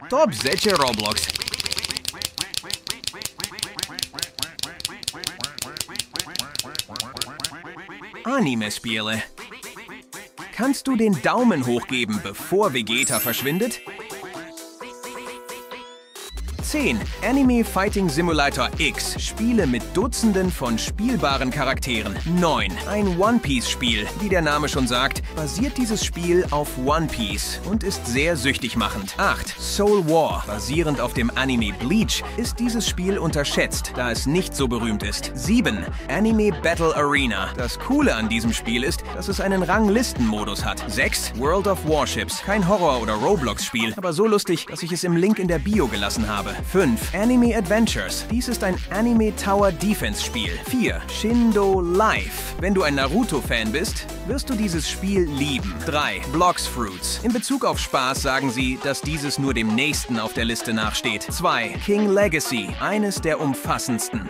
Top 10 Roblox. Anime-Spiele. Kannst du den Daumen hoch geben, bevor Vegeta verschwindet? 10. Anime Fighting Simulator X. Spiele mit Dutzenden von spielbaren Charakteren. 9. Ein One-Piece-Spiel. Wie der Name schon sagt, basiert dieses Spiel auf One Piece und ist sehr süchtig machend. 8. Soul War. Basierend auf dem Anime Bleach ist dieses Spiel unterschätzt, da es nicht so berühmt ist. 7. Anime Battle Arena. Das Coole an diesem Spiel ist, dass es einen Ranglistenmodus hat. 6. World of Warships. Kein Horror- oder Roblox-Spiel, aber so lustig, dass ich es im Link in der Bio gelassen habe. 5. Anime Adventures. Dies ist ein Anime Tower Defense Spiel. 4. Shindo Life. Wenn du ein Naruto-Fan bist, wirst du dieses Spiel lieben. 3. Blox Fruits. In Bezug auf Spaß sagen sie, dass dieses nur dem nächsten auf der Liste nachsteht. 2. King Legacy. Eines der umfassendsten.